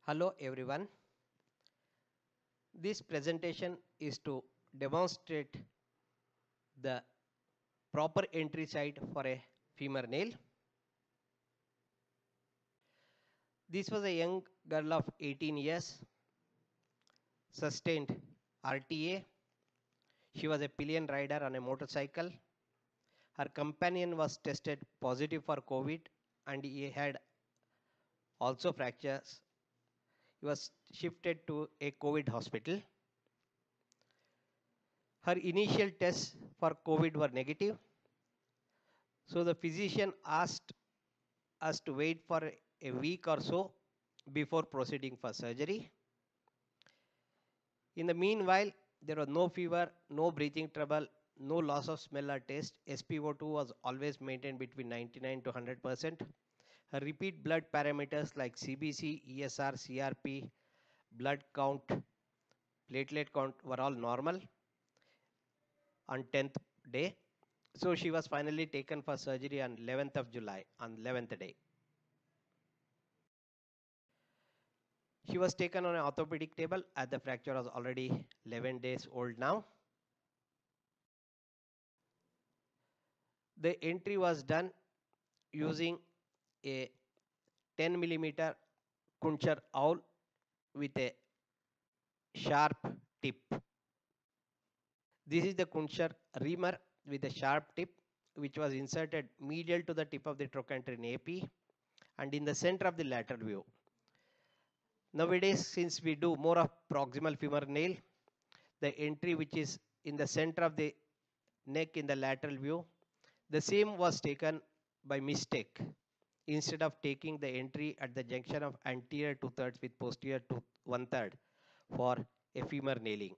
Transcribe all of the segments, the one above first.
Hello everyone. This presentation is to demonstrate the proper entry site for a femur nail. This was a young girl of 18 years, sustained RTA. She was a pillion rider on a motorcycle. Her companion was tested positive for COVID and he had also fractures. He was shifted to a COVID hospital. Her initial tests for COVID were negative. So the physician asked us to wait for a week or so before proceeding for surgery. In the meanwhile, there was no fever, no breathing trouble, no loss of smell or taste. SpO2 was always maintained between 99 to 100%. Her repeat blood parameters like CBC, ESR, CRP, blood count, platelet count were all normal on 10th day. So she was finally taken for surgery on 11th of July, on 11th day. She was taken on an orthopedic table as the fracture was already 11 days old now. The entry was done using a 10 millimeter Kuncher awl with a sharp tip. This is the Kuncher reamer with a sharp tip which was inserted medial to the tip of the trochanter in AP and in the center of the lateral view. Nowadays, since we do more of proximal femur nail, the entry which is in the center of the neck in the lateral view, the same was taken by mistake instead of taking the entry at the junction of anterior 2/3 with posterior 1/3 for a femur nailing.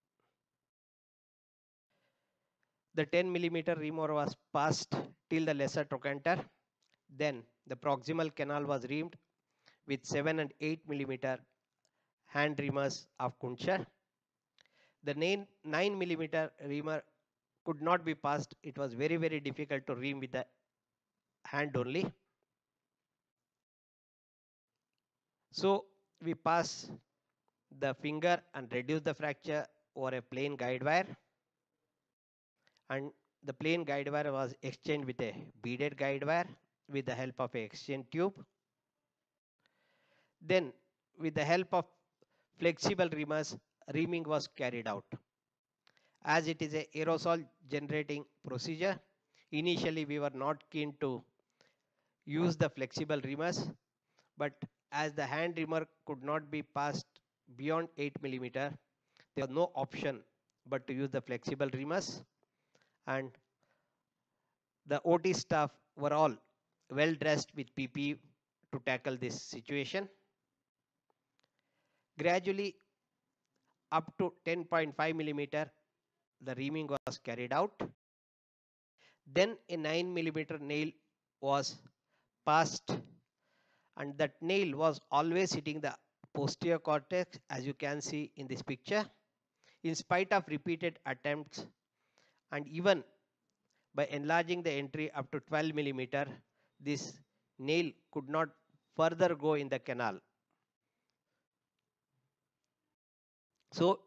The 10 millimeter reamer was passed till the lesser trochanter. Then the proximal canal was reamed with 7 and 8 millimeter hand reamers of Kuncher. The 9 millimeter reamer could not be passed. It was very difficult to ream with the hand only. So we pass the finger and reduce the fracture over a plain guide wire, and the plain guide wire was exchanged with a beaded guide wire with the help of a exchange tube. Then with the help of flexible reamers, reaming was carried out. As it is a aerosol generating procedure, initially we were not keen to use the flexible reamers, but as the hand reamer could not be passed beyond 8 millimeter, there was no option but to use the flexible reamers, and the OT staff were all well dressed with PPE to tackle this situation. Gradually, up to 10.5 millimeter, the reaming was carried out. Then a 9 millimeter nail was passed, and that nail was always hitting the posterior cortex, as you can see in this picture. In spite of repeated attempts and even by enlarging the entry up to 12 millimeter, this nail could not further go in the canal. So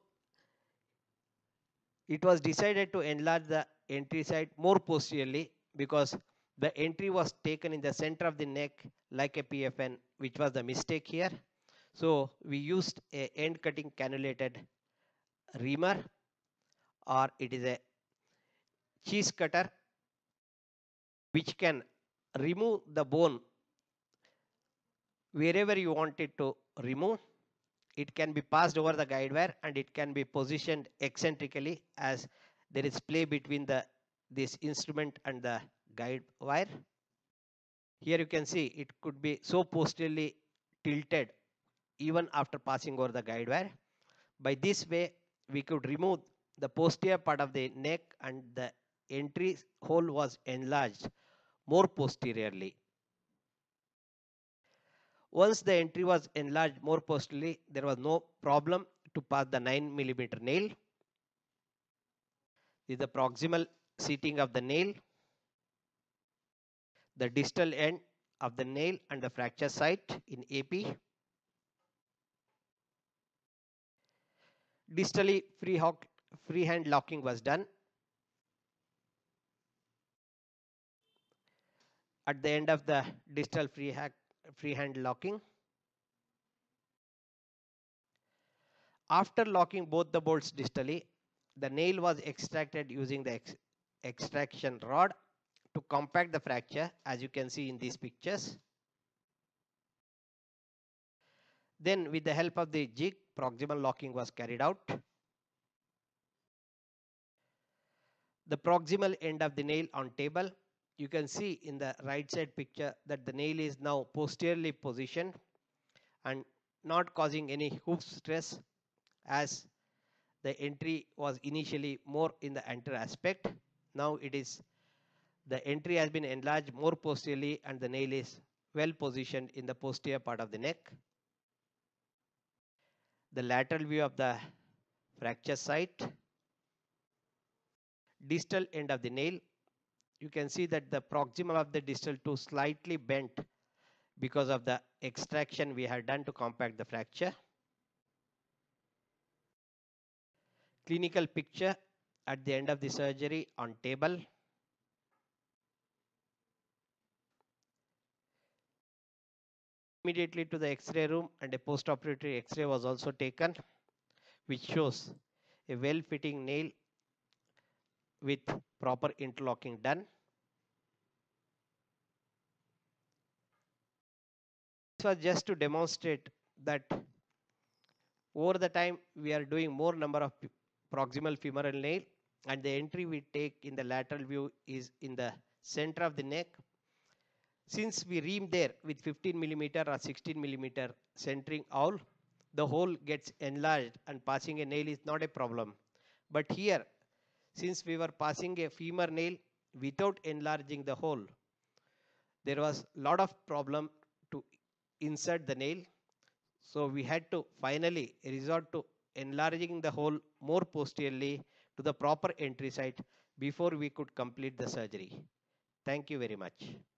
it was decided to enlarge the entry site more posteriorly because the entry was taken in the center of the neck like a PFN, which was the mistake here. So we used a end cutting cannulated reamer, or it is a cheese cutter, which can remove the bone wherever you want it to remove. It can be passed over the guide wire and it can be positioned eccentrically as there is play between this instrument and the guide wire. Here you can see it could be so posteriorly tilted even after passing over the guide wire. By this way, we could remove the posterior part of the neck and the entry hole was enlarged more posteriorly. Once the entry was enlarged more posteriorly, there was no problem to pass the 9 millimeter nail. This is the proximal seating of the nail, the distal end of the nail and the fracture site in AP. Distally freehand locking was done. At the end of the distal freehand locking, after locking both the bolts distally, the nail was extracted using the extraction rod to compact the fracture, as you can see in these pictures. Then with the help of the jig, proximal locking was carried out. The proximal end of the nail on table, you can see in the right side picture that the nail is now posteriorly positioned and not causing any hoof stress, as the entry was initially more in the anterior aspect. Now it is the entry has been enlarged more posteriorly and the nail is well positioned in the posterior part of the neck. The lateral view of the fracture site. Distal end of the nail. You can see that the proximal of the distal tooth slightly bent because of the extraction we had done to compact the fracture. Clinical picture at the end of the surgery on table. Immediately to the X-ray room and a post-operative X-ray was also taken, which shows a well-fitting nail with proper interlocking done. This was just to demonstrate that over the time we are doing more number of proximal femoral nail, and the entry we take in the lateral view is in the center of the neck. Since we ream there with 15 millimeter or 16 millimeter centering awl, the hole gets enlarged and passing a nail is not a problem. But here, since we were passing a femur nail without enlarging the hole, there was a lot of problem to insert the nail. So we had to finally resort to enlarging the hole more posteriorly to the proper entry site before we could complete the surgery. Thank you very much.